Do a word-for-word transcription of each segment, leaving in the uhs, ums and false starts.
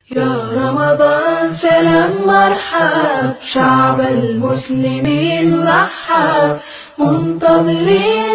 يا رمضان سلام مرحب شعب المسلمين رحب منتظرين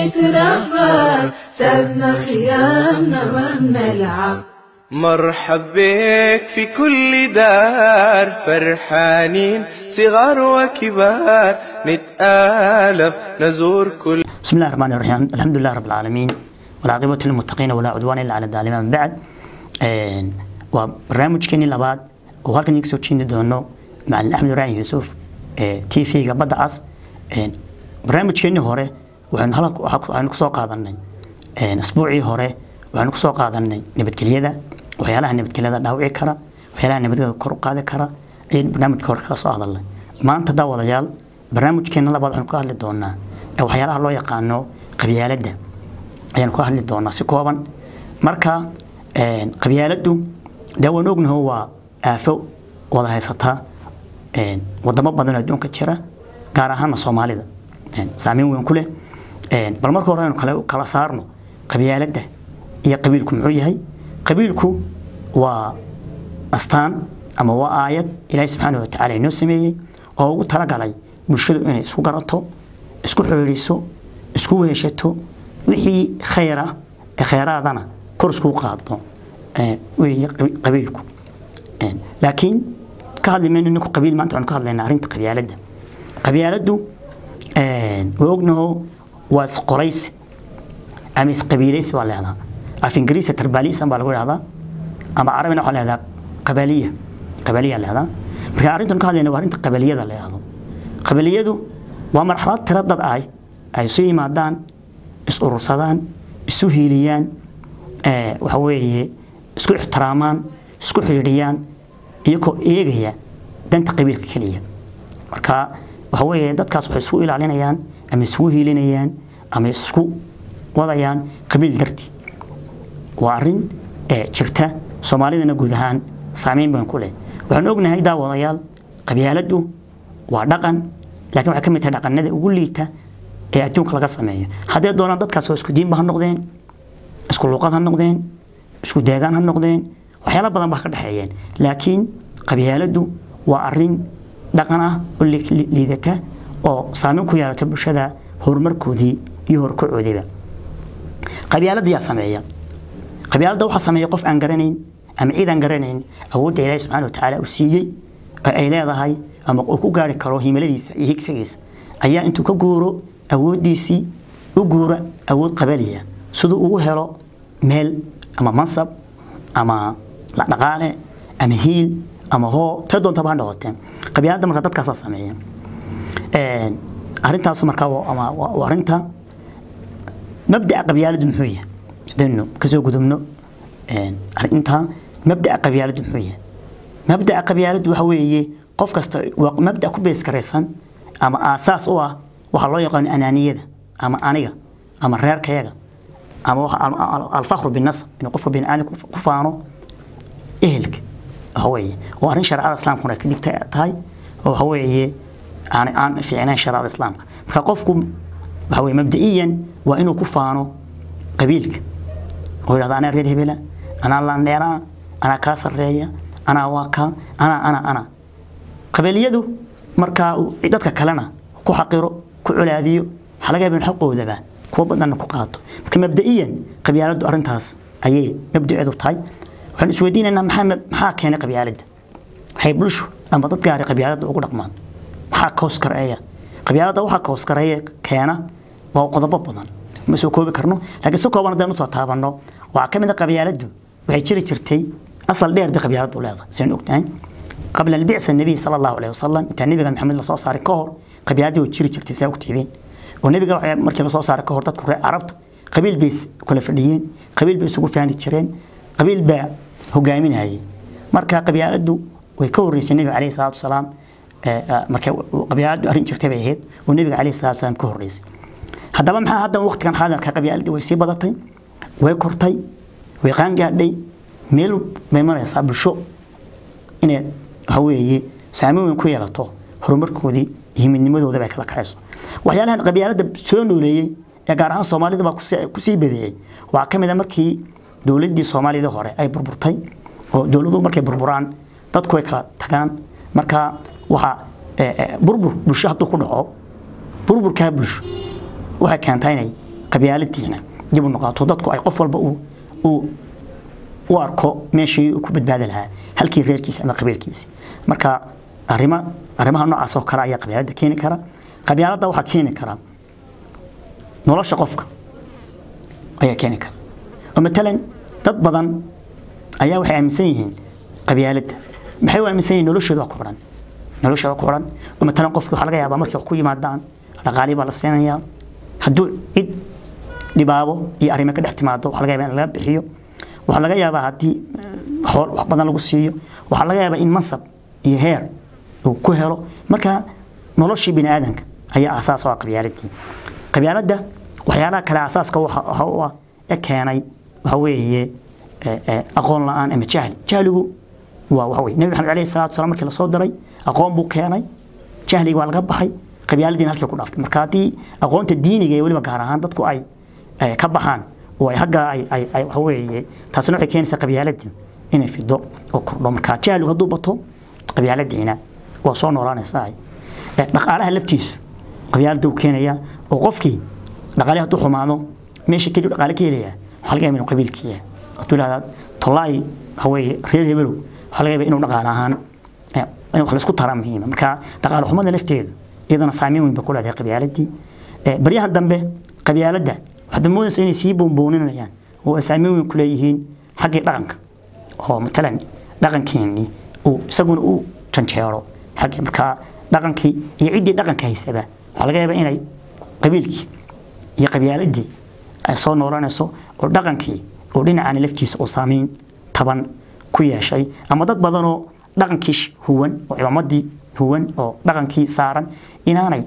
بنترهب زادنا صيامنا ما بنلعب. مرحب بك في كل دار فرحانين صغار وكبار نتآلف نزور كل. بسم الله الرحمن الرحيم الحمد لله رب العالمين والعاقبة للمتقين ولا عدوان إلا على الظالمين. من بعد وبرنامج كني لبعض وهالك نيكسو تشين دونو مع أحمد راعي يوسف تي في قبض عص برنامج كني هوري وعن هلا وعن سوق هذا أسبوعي هوري وعن سوق هذا نبت كليدا وحيالها نبت كليدا نوعي كرا وحيالها نبت كرق هذا كرا أي برنامج كرق خاص هذا الله ما أنت داود رجال برنامج كني لبعض عن قاهل دونا أو حيالها الله يقانو قبيلة ayaan ku hadli doonaa si kooban marka een qabyaaladu dawan ognahay waa aafo wada haysata een wadamo badan oo adduunka jira gaar ahaan Soomaalida een saameyn weyn ku leh een bal marka hore kala kala saarno qabyaalada iyo qabiilku muxuu yahay qabiilku waa astaan ama waa aayad Ilaahay subhanahu wa ta'ala inoo sameeyay oo ugu talagalay bulshadu inay isku garato isku xiriiriso isku weeshato wixii khayra khayraadana korsku qaado ee way qabiilku ee laakiin ka hadlayno inuu qabiil maanta aan ka hadlayna arinta qabyaalada qabyaaladu ee wognaho was qorays amis qabiilays waa leedahay af ingiriisi tarbaliis baa lagu yiraahdaa ama arabina waxa leedahay qabaliya qabaliya leedahay marka arintan ka hadlayna waa arinta qabaliyada leedahay qabaliyadu waa marxalad tiradad ay ay soo yimaadaan is urursadaan isu hiiliyaan ee waxa weeye isku ixtiraamaan isku xiriiriyaan iyagoo eegaya danta qabiilka kaliya marka waxa weeye dadkaas waxay isku ilaalinayaan ama isku hiilinayaan ama isku wadayaan qabiil darti waa arin ee jirta Soomaalidana guud ahaan saameyn badan ku leh waxaan ognahay daawadayaal qabyaaladu waa dhaqan laakiin waxa kamid tahay dhaqanada ugu liita ee adduunka laga sameeyo haddii doonaan dadkaas oo isku diin baa noqdeen isku luqad ha noqdeen isku deegaan ha noqdeen waxyaalo badan baa ka dhaxeeyeen laakiin qabyaaladu waa arin dhaqan ah oo liidata oo saameyn ku yeelata bulshada horumarkoodii iyo horkocoodiba qabyaalada yaa sameeya qabyaalada waxa sameeya qof aan garanayn ama ciid aan garanayn awoodda Ilaahay subhanahu wa ta'ala uu siiyay ay leedahay ama uu ku gaari karo himiladiisa iyo higsigiisa ayaa intuu ka guuro awoodiisi u guura awood qabaliya sidoo uu helo meel ama mansab ama la dhaqaale ama hiil ama hoo tadoonta baan dhawatay qabyaalada marka dadkaas sameeyay ee arintaas marka ama arinta mabda qabyaaladu muxuu yahay dano kasoo gudubno ee arinta mabda qabyaaladu muxuu yahay mabda qabyaaladu waxa weeye qof kasta waa mabda ku bees kareysan ama aasaas u ah waxa loo yaqaan anaaniyada ama aniga ama reerkayaga ama waxa al-fakhru bin-nasb inuu qofku bin aani ku faano ehelka haweye oo arin sharciga islaamka ka dhigtay tahay oo haweye aan aan fiicnaan sharciga islaamka marka qofku waxa weeye mabda'iyan waa inuu ku faano qabiilka oo yiraahdo ana reer hebela ana landheera ana ka sareeya ana waaka ana ana ana qabiiliyadu marka dadka kalena ku xaqiro ku culaadiyo xalaga been xaqoodaba kuwa badan ku qaato marka mabda'iyan qabyaaladu arintaas ayay mabda'idu tahay waxaan isweydiinaynaa maxaa maxaa keenay qabyaalada hay bulsho ama dad gaar ah qabyaalada ugu dhaqmaan maxaa ka hoskaraya qabyaalada waxa ka hoskaraya keena waa qodobo badan ma soo koobi karno laakiin soo kooban hadaan u soo taabano waxa kamid ah qabyaaladu waxay jiri jirtay asal dheer bi qabyaaladu leedahay seen ogtahay قبل البعثة النبي صلى الله عليه وسلم كان النبي محمد صلى الله عليه وسلم قبيلته وتشيري تشرتي ساو كتيرين والنبي قال مركي صلى الله عليه وسلم دتك عربت قبيل بيس كل فديين قبيل بيس ugu faani jireen قبيل baa hogaaminayay marka qabyaaladu way ka horeysay nabiga kaleey salaatu salaam ee marka qabyaaladu arin jirtay bay ahayd oo nabiga kaleey salaatu salaam ka horeysay hadaba maxaa hadda waqtigan xaadirka qabyaaladu way sii badatay way kortay way qaan gaadhay meel may maraysaa bulsho inay haweeye saameyn ku yeelato horumarkoodii iyo midnimadooda bay kala kaxayso waxyaalahan qabyaalada soo nooleeyay ee gaar ahaan Soomaalida ba ku sii badeeyay waxa kamid ah markii dawladii Soomaalida hore ay burburtay oo dawladdu markay burburaan dadku way kala tagaan marka waxa burbur bulsho haduu ku dhaco burburka bulsho waxa keentay inay qabyaaladiina dib u noqoto dadku ay qof walba uu uu u arko meeshii ku badbaadi lahaa halkii reerkiisa ama qabiilkiisa marka arrimaha arrimaha noocaas oo kale ayaa qabyaalada keeni kara qabyaalada waxa keeni kara nolosha qofka ayaa keeni kara oo matalan dad badan ayaa waxay aaminsan yihiin qabyaalada maxay u aaminsan yihiin noloshooda ku xiran noloshooda ku xiran oo matalan qofku waxa laga yaabaa markii ku yimaadaan dhaqaale baa la siinayaa hadduu cid dhibaabo iyo arrimo ka dhex timaado waxa laga yaabaa in laga bixiyo waxa laga yaabaa hadii xool wax badan lagu siiyo waxa laga yaabaa in mansab iyo heer uu ku helo marka noloshii bini'aadanka ayaa asaas oo qabyaaladii qabyaalada waxyaalaha kale asaaska waxa uu ah keenay waxa weeye aqoon la'aan ama jahli jahligu waa waxa weeye nabi maxamed alayhi salaatu wasalaam markii la soo diray aqoon buu keenay jahliga waa laga baxay qabyaaladina halkii ku dhaaftay marka hadii aqoonta diiniga iyo waliba gaar ahaan dadku ay ka baxaan oo ay haga ay ay waxa weeye taasina waxay keenaysaa qabyaaladii inay fido oo kordho marka jahligu haduu bato qabyaaladiina waa soo noolaanaysaa dhaqaalaha laftiisu qabyaaladu keenaya oo qofkii dhaqaalaha haduu xumaado meesha kale dhaqaale ka helaya waxa laga yaabaa inuu qabiilkiisa haduu lahaad tolay waxa weeye reer hebelo waxa laga yaabaa inuu dhaqaale ahaan inuu wax isku tara muhiim marka dhaqaale xumada lafteedu iyadana saameyn weyn ku leedahay qabyaaladii bariyahan dambe qabyaalada waxa moodaysaa inay sii boonbooninayaan oo saameyn weyn ku leeyihiin xaqii dhaqanka oo matalan dhaqankeeni oo isaguna uu janjeero xaqii marka dhaqankii iyo cidii dhaqanka haysaba waxa laga yaabaa inay qabiilkii iyo qabyaaladii ay soo noolanayso oo dhaqankii oo dhinacaan laftiisa oo saameyn taban ku yeeshay ama dad badan oo dhaqankii huwan oo ciidamadii huwan oo dhaqankii saaran inaanay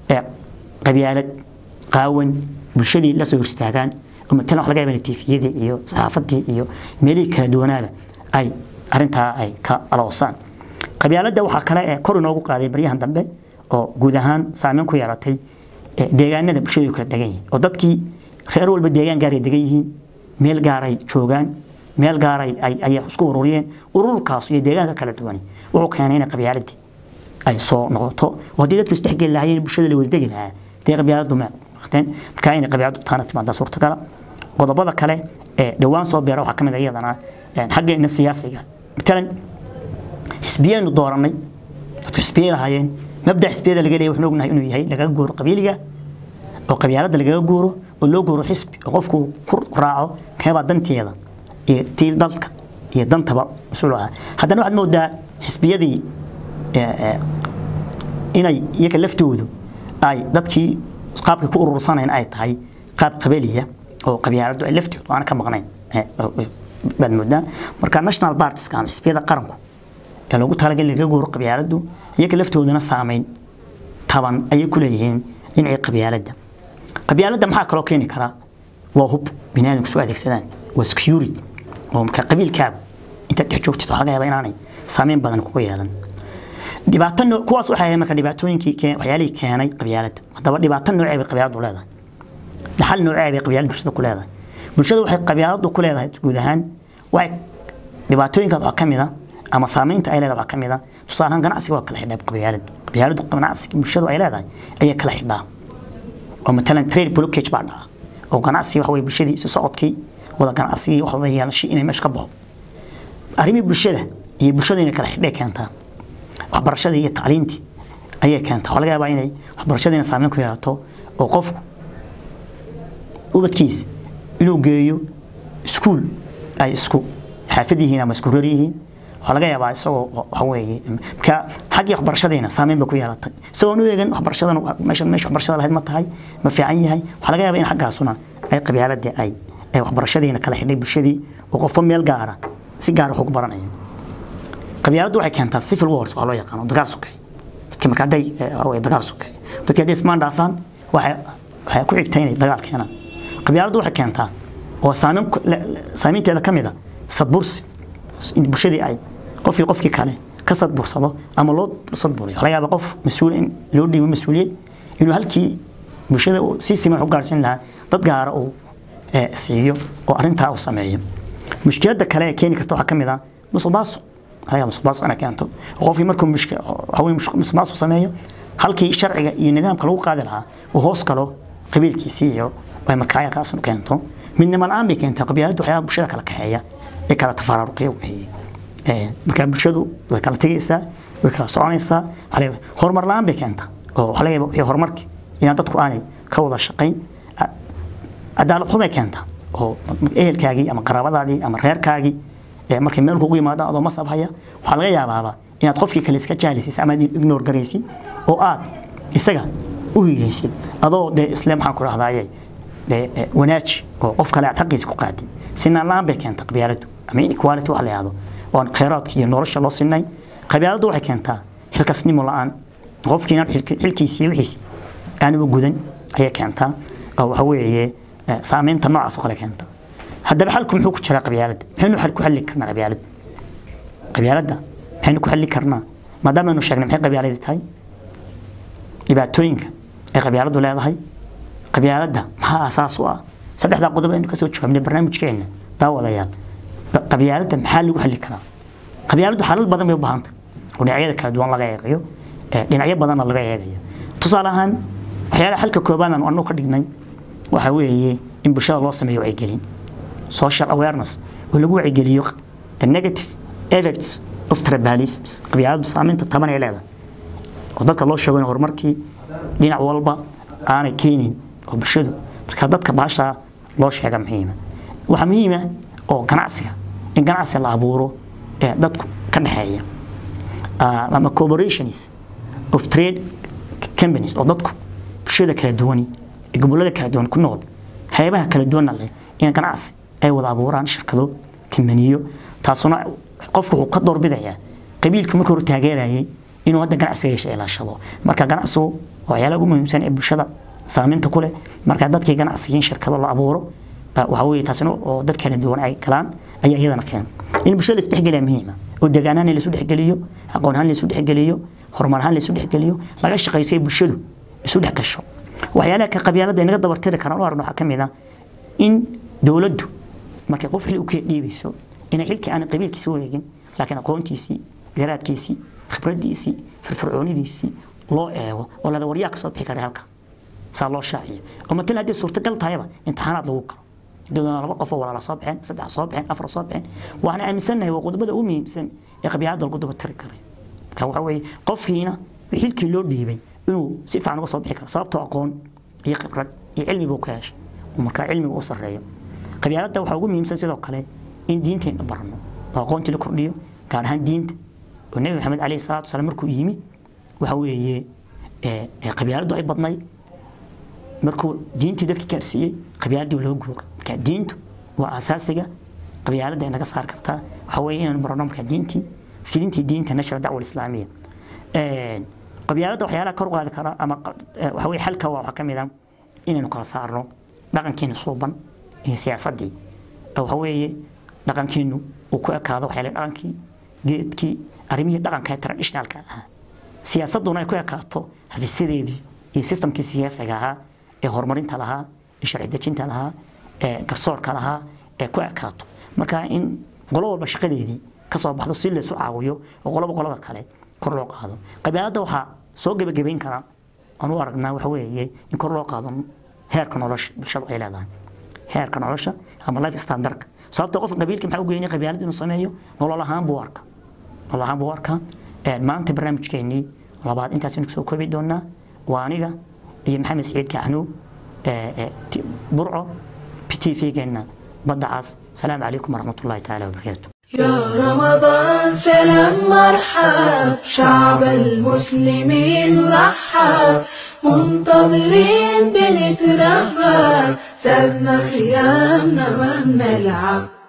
qabyaalad qaawan bulshadii la soo istaagaan oo matalan wax laga yaabaa tiifiyada iyo saxaafadii iyo meelii kala duwanaaba ay arinta ay ka aloosaan qabyaalada waxa kale ee kor inoogu qaaday bariyahan dambe oo guud ahaan saameyn ku yeelatay deegaanada bulshadu kala degan yihiin oo dadkii reer walba deegaan gaar ah degan yihiin meel gaar ay joogaan meel gaar ay ay isku ururiyeen ururkaas iyo deegaanka kala duwan wuxuu keenay in qabyaaladii ay soo noqoto oo hadii dadku isdhexgal lahaayeen bulshada la wada degan lahaa deeq qabyaaladu ma waqtan marka in qabyaaladu taana timaada suurtagal qodobada kale ee dhawaan soo beera waxa kamid ah iyadana xaggeena siyaasiga matalan xisbiyadu dooranay xisbiyada hayeen mabda xisbiyada laga leeyahay wuxuu ognahay inuu yahay laga goor qabiiliga oo qabyaalada laga gooro oo loo gooro xisbi oo qofku ku raaco keeba danteeda ee tiil dalka iyo dantaba usuulaha haddana waxaad moodaa xisbiyadii ee inay iyaga laftoodu ay dadkii qaabka ku urursanayeen ay tahay qaab qabiiliya oo qabyaaladu ay laftoodu aan ka maqnayn bad moodaa marka national parties ka xisbiyada qaranku ee lagu talagalay laga gooro qabyaaladu iyaga laftooduna saameyn taban ay ku leeyihiin in ay qabyaalada qabyaalada maxaa kale oo keeni kara waa hub binaadamku soo adeegsadaan waa security oo marka qabiilkaagu inta dhex joogtid waxa laga yaabaa inaanay saameyn badan ku yeelan dhibaato kuwaas waxa ay marka dhibaatooyinkii waxyaalihii keenay qabyaalada hadaba dhibaato noocee ay qabyaaladu leedahay hal noocee ay qabyaaladu bulshada ku leedahay bulshada waxay qabyaaladu ku leedahay guud ahaan way dhibaatooyinka waxa kamid ah ama saameynta ay leedahay waxa kamid ah tusaale ganacsiga waa kala xidhay qabyaaladu qabyaaladu ganacsiga bulshada ay leedahay ayaa kala xidhaa oo matalan trade blockage baa dhaca oo ganacsiga waxa way bulshadii isu socodkii wada ganacsiga waxa ay yeelashay inay meesha ka baxo arrimaha bulshada iyo bulshada inay kala xidhay keentaa waxbarashada iyo tacliintii ayay keentaa waxa laga yaabaa inay waxbarashada saameyn ku yeelato oo qofku ubadkiis inuu geeyo iskuul ay isku xaafadihiin ama isku rariyihiin waxa laga yaabaa isagoo waxa weeye marka xaqii waxbarashadayna saameyn ba ku yeelatay soo uu eegan waxbarashadan meesha meesha waxbarashada lahayd ma tahay ma fiican yahay waxa laga yaabaa in xaqaasuna ay qabyaaladii ay ay waxbarashadayna kala xidhay bulshadii oo qof meel gaar ah si gaar ah ugu baranayeen qabyaaladu waxay keentaa civil wars waxa loo yaqaan dagaal sokay dadka marka day way dagaal sokay dadka day ismaan dhaafaan waxa waxa ku xigtay inay dagaal keenaan qabyaaladu waxay keentaa oo saameyn saameynteeda kamid ah sadbursi in bulshadii ay qofkii qofkii kale ka sadbursado ama loo sadburiyo laga yaabo qof mas'uul in loo dhiibo mas'uuliyad inuu halkii bulshada si siman u gaarsiin lahaa dad gaar ah oo siiyo oo arinta uu sameeyo mushkilada kale ee keeni karta waxa kamid ah musuqmaasuq هذا musuqmaasuq ana keento qofkii markuu mushkil haween musuqmaasuq sameeyo halkii sharciga iyo nidaamka lagu qaadi lahaa oo hoos kalo qabiilkiisii iyo way markaa kaas keento midnimo la'aan bay keento qabiiladu waxyaabo bulshada kala kaxeeya ee kala tafaruqiyo ee marka bulshadu way kala tagaysaa way kala soconaysaa hal horumar la'aan bay keenta oo waxa laga yaabaa horumarkii in dadku aanay ka wada shaqayn cadaalad xumo keenta oo ehelkaagii ama qaraabadaadii ama reerkaagii ee markay meel kugu yimaado adoo masab haya waxa laga yaabaa inaad qofkii kale iska jahlisid ama ignore garaysid oo aad isaga u hiilaysid adoo de islaam waxaan ku raahdaayay de wanaaj oo qof kale taqiis ku qaatay sinaan laan bay keenta qabyaaladu ama inequality wax la yiraahdo oo khayraadka iyo nolosha loo sinay qabyaaladu waxay keentaa xilkasnimo la'aan qofkiina xilkiisii wixiis aan u gudan ayay keentaa oo waxa weeye saameynta noocaas oo kale keenta haddaba xalku muxuu ku jira qabyaalada maxaynu xal ku xalli karnaa qabyaalada qabyaalada maxaynu ku xalli karnaa maadaama aynu sheegnay maxay qabyaalada tahay dhibaatooyinka ay qabyaaladu leedahay qabyaalada maxaa asaas u ah saddexda qodob aynu ka soo jawaabnay barnaamijkeena daawadayaal qabyaalada maxaa lagu xalli karaa qabyaaladu xalal badan bay u baahan tahay oo dhinacyada kala duwan laga eegayo dhinacyo badan laga eegayo tusaale ahaan waxyaalaha xalka koobaad aan anu ka dhignay waxa weeye in bulshada loo sameeyo wacyigelin social awareness oo lagu wacyigeliyo the negative effects of tribalism qabyaaladu saameynta taban ay leedahay oo dadka loo sheego in horumarkii dhinac walba aanay keenin oo bulshadu marka dadka baasha loo sheega muhiim waxa muhiim ah oo ganacsiga in ganacsi la abuuro ee dadku ka dhaxeeya ama corporations of trade companies oo dadku bulshada kala duwan ee gobolada kala duwan ku nool hay'adaha kala duwan leh in ganacsi ay wada abuuraan shirkado kambaniyo taasuna qofku uu ka doorbidaya qabiilka markuu taageerayay inuu wada ganacsiga yeesho ilaashado marka ganacsigu waa yaala ugu muhiimsan ee bulshada saameynta ku leh marka dadkii ganacsiga shirkado la abuuro waxa weeye taasina oo dad kala duwan ay galaan ayaa iyadana keen in bulshada is dhexgeliya muhiim ah oo deegaanana la isu dhexgeliyo aqoon ahaan la isu dhexgeliyo horumar ahaan la isu dhexgeliyo laga shaqeeyo bulshadu isu dhex gasho waxyaalaha ka qabyaalada inaga dabartiri karaan oo arno waxa kamid ah in dawladdu markay qof xil u ka dhiibayso inay xilkii aan qabiilkiisa wareegin laakiin aqoontiisii garaadkiisii khibradiisii firfircoonidiisii loo eego oo la waryaa ka soo bixi kara halka saa loo shaaciyo oo matala hadii suurtagal tahayba imtixaanaad lagu karo dadana laba qof oo walaala soo baxeen saddex soo baxeen afar soo baxeen waxaan aaminsanahay waa qodobada ugu muhiimsan ee qabyaalada lagu dabartiri karo ka waxa weeye qofkiina xilkii loo dhiibay inuu si fiican uga soo bixi karo sababtoo aqoon iyo khibrad iyo cilmi buu ka yeeshay marka cilmigu uu sareeyo qabyaalada waxa ugu muhiimsan sidoo kale in diinteena barno oo aqoonta la kordhiyo gaar ahaan diinta oo nabi maxamed alayhi salaatu wasalaam markuu yimi waxa weeye ee qabyaaladu ay badnay markuu diintii dadka gaarsiiyay qabyaaladii loo guuro ka diintu waa asaasiga qabyaalada inaga saar kartaa waxa weeye inaan barno marka diintii filintii diinta nashar dacwada islaamiga ee qabyaalada waxyaalaha kor u qaadi kara ama waxa weeye xalka waa waxa kamid ah inaynu kala saarno dhaqankeena suuban iyo siyaasadii waxa weeye dhaqankeenu uu ku ekaado waxyaalaha dhaqankii geedkii arrimihii dhaqanka traditionalka ah siyaasaduna ay ku ekaato hadisadeedii iyo systemkii siyaasiga ahaa ee horumarinta lahaa ee sharci dejinta lahaa ee garsoorka lahaa ee ku ekaato marka in qolo walba shaqadeedii ka soo baxdo si la isu caawiyo oo qoloba qolada kale kor loo qaado qabyaalada waxa soo gabagabeyn kara anu aragnaa waxa weeye in kor loo qaado heerka nolosha bulshada ay leedahay heerka nolosha ama life standard sababtoo qof qabiilka maxaa u geeyay qabyaalada inuu sameeyo nolol ahaan buu arka nolol ahaan buu arka ee maanta barnaamijkeennii labaad intaas inuu soo koobi doonaa waa aniga iyo maxamed saciid kaxnu ee burco P T V-geena badda cas salaamu calaykum waraxmatullaahi tacaala wabarakaatuh يا رمضان سلام مرحب شعب المسلمين رحب منتظرين بنترحب سابنا صيامنا ما بنلعب